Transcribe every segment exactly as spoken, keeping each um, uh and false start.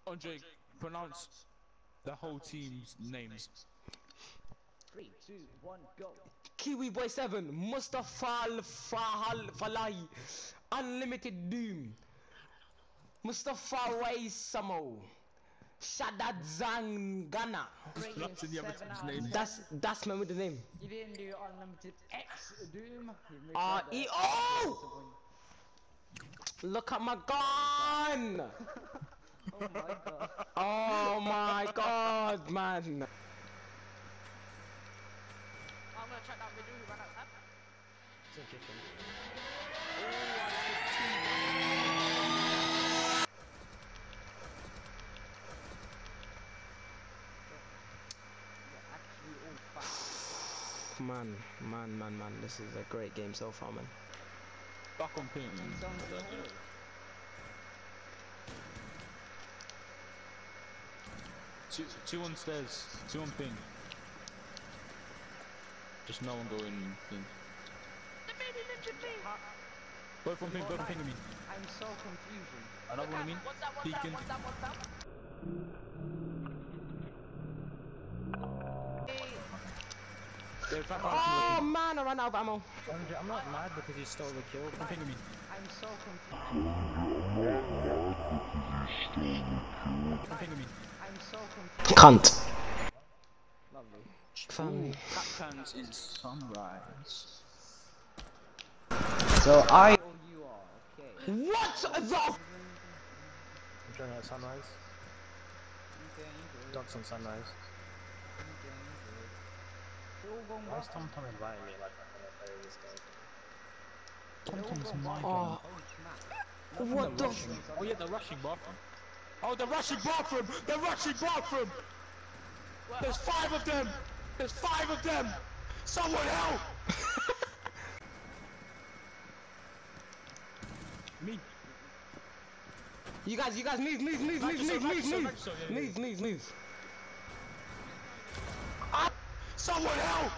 Andre, pronounce the whole team's names. Three, two, one, go. Kiwi Boy seven, Mustafa Fahal Falahi, Unlimited Doom, Mustafa Way Samo, Shaddad Zangana. That's that's my middle name. You didn't do Unlimited X Doom. Uh, e oh! Look at my gun! Oh my god. Oh my god, man! I'm gonna check that video who ran outside. It's a chicken. Man, man, man, man, this is a great game so far, man. Back on ping. Two, two on stairs, two on ping. Just no one going ping. Both on ping, both on ping, I mean. I'm so confused. Another one, I mean. What's that, what's that, Peeking. what's that, what's that? Oh man, I ran out of ammo. I'm not mad because you stole the kill. One ping, I mean. I'm so confused. One ping, I mean. I'm so confused. Cunt. Lovely. Family. Capcans in sunrise. So I. Oh, you are okay. What the? I'm trying out sunrise. Dogs on sunrise. Why is Tom Tom inviting me like I'm gonna play this game? Tom Tom's my Oh. gun. What the? Oh yeah, the rushing bathroom. Oh, the rushing bathroom! The rushing bathroom! There's five of them! There's five of them! Someone help! Me. You guys, you guys, move, move, move, move, move, move, move, move, move, move. Someone help!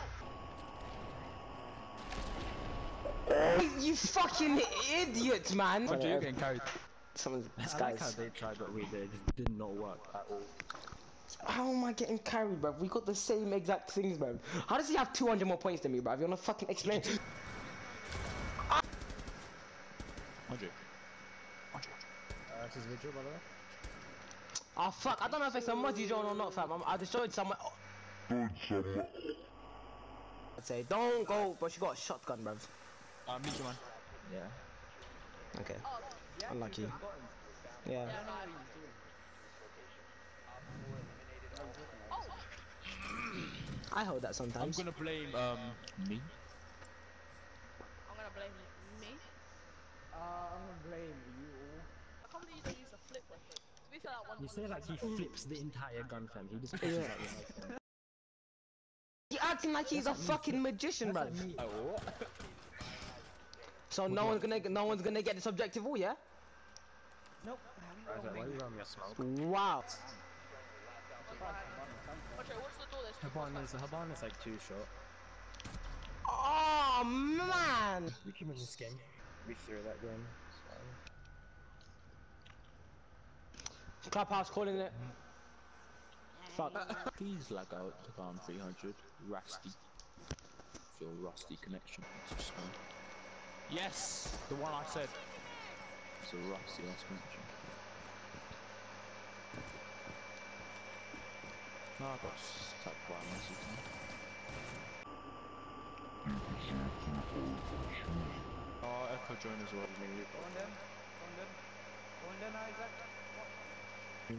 You fucking idiot, man! Andre, you're getting carried. Someone's I like how they tried what we did, it did not work at all. How am I getting carried, bruv? We got the same exact things, bruv. How does he have two hundred more points than me, bruv? You wanna fucking explain? Andre. Andre. Uh, this is Vigil, by the way. Oh fuck, I don't know if it's a muzzy zone or not, fam. I'm, I destroyed someone. Oh. I'd say, don't go, but you got a shotgun, bruv. Uh, meet you, man. Yeah. Okay. Unlucky. Yeah. I hold that I'm sometimes. gonna blame, um, me. I'm gonna blame me. Uh, I'm gonna blame you. I can't believe you don't use a flip weapon. To be fair, that one. You say like he flips the entire gun, fam. He just pushes Yeah. out your head, fam. You're acting like he's a fucking magician, bruv. Oh, what? So no one's gonna, no one's gonna get this objective, all, yeah? Nope. Isaac, why are you around your smoke? Wow. Okay, what's the door? There's two Haban is, Haban is like too short. Oh man! We can win this game. We threw that game. So. Clubhouse calling it. Fuck. Please lag out to go on three hundred. Rusty. Feel rusty connection. Just fine. Yes! The one I said. It's a rusty ass connection. No, I got stuck by a message now. Oh, Echo join as well. Go on then. Go on then. Go on then, Isaac.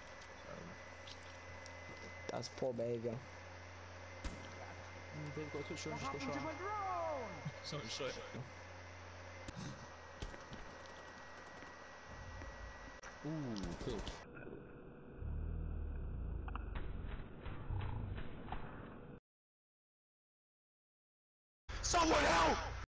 That's poor behavior. Mm, they've got a touch on, just go What happened to shot. my drone? Sorry, sorry. Ooh, kill. Someone help!